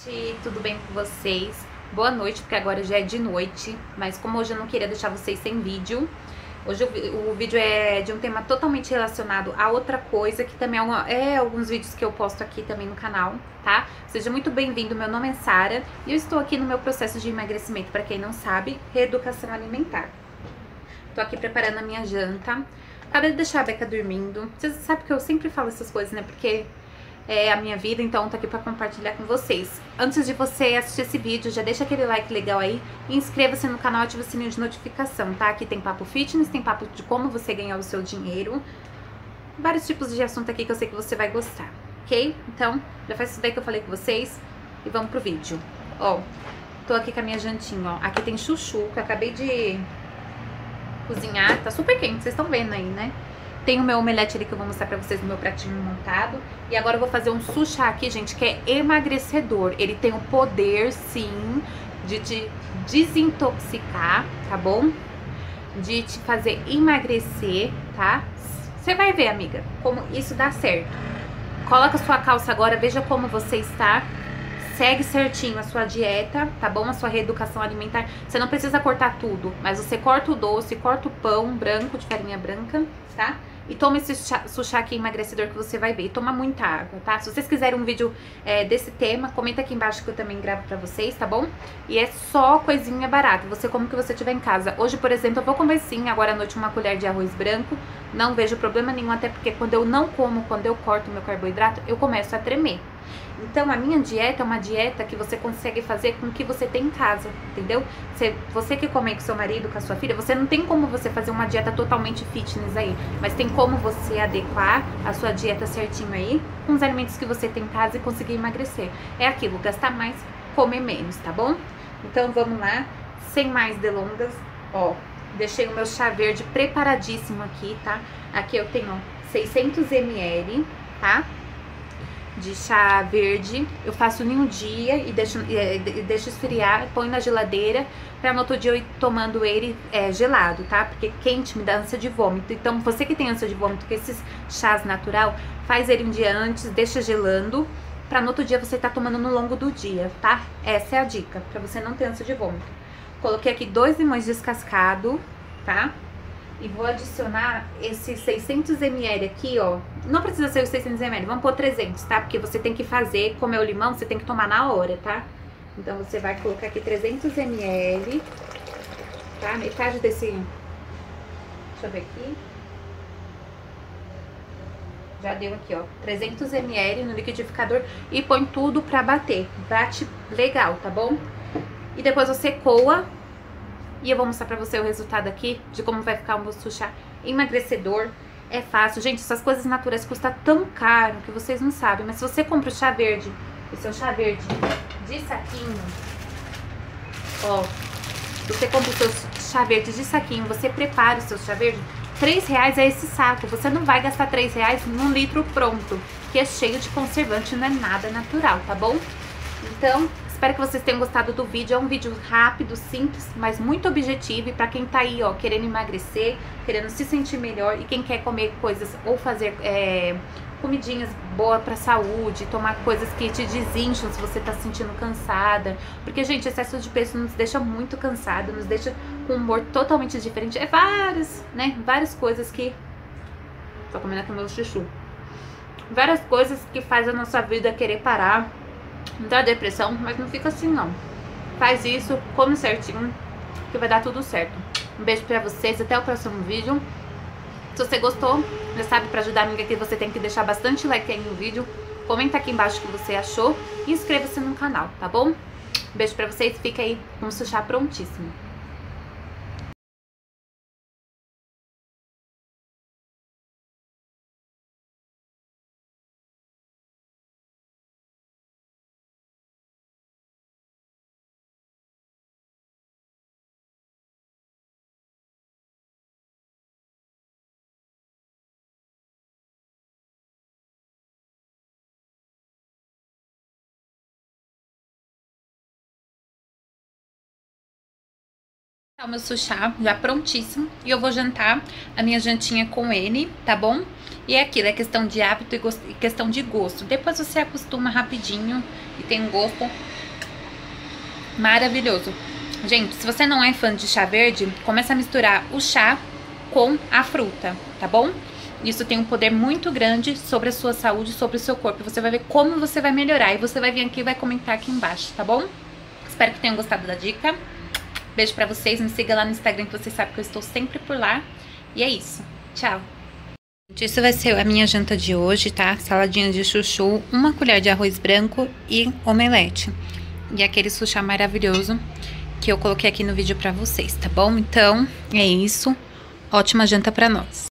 Gente, tudo bem com vocês? Boa noite, porque agora já é de noite, mas como hoje eu não queria deixar vocês sem vídeo, hoje o vídeo é de um tema totalmente relacionado a outra coisa, que também é alguns vídeos que eu posto aqui também no canal, tá? Seja muito bem-vindo, meu nome é Sara e eu estou aqui no meu processo de emagrecimento, para quem não sabe, reeducação alimentar. Tô aqui preparando a minha janta, acabei de deixar a Beca dormindo, vocês sabem que eu sempre falo essas coisas, né, porque é a minha vida, então tô aqui pra compartilhar com vocês. Antes de você assistir esse vídeo, já deixa aquele like legal aí e inscreva-se no canal e ative o sininho de notificação, tá? Aqui tem papo fitness, tem papo de como você ganhar o seu dinheiro, vários tipos de assunto aqui que eu sei que você vai gostar, ok? Então, já faz isso daí que eu falei com vocês e vamos pro vídeo. Ó, tô aqui com a minha jantinha, ó. Aqui tem chuchu, que eu acabei de cozinhar, tá super quente, vocês estão vendo aí, né? Tem o meu omelete ali que eu vou mostrar pra vocês no meu pratinho montado. E agora eu vou fazer um sushá aqui, gente, que é emagrecedor. Ele tem o poder, sim, de te desintoxicar, tá bom? De te fazer emagrecer, tá? Você vai ver, amiga, como isso dá certo. Coloca sua calça agora, veja como você está. Segue certinho a sua dieta, tá bom? A sua reeducação alimentar. Você não precisa cortar tudo, mas você corta o doce, corta o pão branco de farinha branca, tá? E toma esse sushá aqui emagrecedor que você vai ver. E toma muita água, tá? Se vocês quiserem um vídeo desse tema, comenta aqui embaixo que eu também gravo pra vocês, tá bom? E é só coisinha barata. Você come o que você tiver em casa. Hoje, por exemplo, eu vou comer sim, agora à noite, uma colher de arroz branco. Não vejo problema nenhum, até porque quando eu não como, quando eu corto meu carboidrato, eu começo a tremer. Então, a minha dieta é uma dieta que você consegue fazer com o que você tem em casa, entendeu? Você que come com seu marido, com a sua filha, você não tem como você fazer uma dieta totalmente fitness aí, mas tem como você adequar a sua dieta certinho aí com os alimentos que você tem em casa e conseguir emagrecer. É aquilo, gastar mais, comer menos, tá bom? Então, vamos lá, sem mais delongas, ó, deixei o meu chá verde preparadíssimo aqui, tá? Aqui eu tenho 600 ml, tá? De chá verde, eu faço em um dia e deixo esfriar, põe na geladeira para no outro dia eu ir tomando ele gelado, tá? Porque quente me dá ânsia de vômito. Então, você que tem ânsia de vômito com esses chás natural, faz ele um dia antes, deixa gelando, para no outro dia você tá tomando no longo do dia, tá? Essa é a dica, para você não ter ânsia de vômito. Coloquei aqui 2 limões descascados, tá? E vou adicionar esses 600 ml aqui, ó. Não precisa ser os 600 ml, vamos pôr 300, tá? Porque você tem que fazer, como é o limão, você tem que tomar na hora, tá? Então, você vai colocar aqui 300 ml, tá? Metade desse... Deixa eu ver aqui. Já deu aqui, ó. 300 ml no liquidificador e põe tudo pra bater. Bate legal, tá bom? E depois você coa. E eu vou mostrar pra você o resultado aqui de como vai ficar o meu sushá emagrecedor. É fácil. Gente, essas coisas naturais custam tão caro que vocês não sabem. Mas se você compra o chá verde, o seu chá verde de saquinho, ó, você compra o seu chá verde de saquinho, você prepara o seu chá verde, R$3 é esse saco. Você não vai gastar R$3 num litro pronto, que é cheio de conservante, não é nada natural, tá bom? Então, espero que vocês tenham gostado do vídeo. É um vídeo rápido, simples, mas muito objetivo. E pra quem tá aí, ó, querendo emagrecer, querendo se sentir melhor e quem quer comer coisas ou fazer comidinhas boas pra saúde, tomar coisas que te desincham se você tá se sentindo cansada. Porque, gente, excesso de peso nos deixa muito cansado, nos deixa com um humor totalmente diferente. É várias coisas que... Tô comendo aqui o meu chuchu. Várias coisas que faz a nossa vida querer parar, dá depressão, mas não fica assim não. Faz isso, come certinho, que vai dar tudo certo. Um beijo pra vocês, até o próximo vídeo. Se você gostou, já sabe, pra ajudar a amiga aqui, você tem que deixar bastante like aí no vídeo. Comenta aqui embaixo o que você achou e inscreva-se no canal, tá bom? Um beijo pra vocês, fica aí com o sushá prontíssimo. O meu sushá já prontíssimo e eu vou jantar a minha jantinha com ele, tá bom? E é aquilo, é questão de hábito e questão de gosto. Depois você acostuma rapidinho e tem um gosto maravilhoso. Gente, se você não é fã de chá verde, começa a misturar o chá com a fruta, tá bom? Isso tem um poder muito grande sobre a sua saúde, sobre o seu corpo. Você vai ver como você vai melhorar e você vai vir aqui e vai comentar aqui embaixo, tá bom? Espero que tenham gostado da dica. Beijo pra vocês, me siga lá no Instagram que vocês sabem que eu estou sempre por lá. E é isso, tchau! Isso vai ser a minha janta de hoje, tá? Saladinha de chuchu, uma colher de arroz branco e omelete. E aquele sushi maravilhoso que eu coloquei aqui no vídeo pra vocês, tá bom? Então, é isso. Ótima janta pra nós.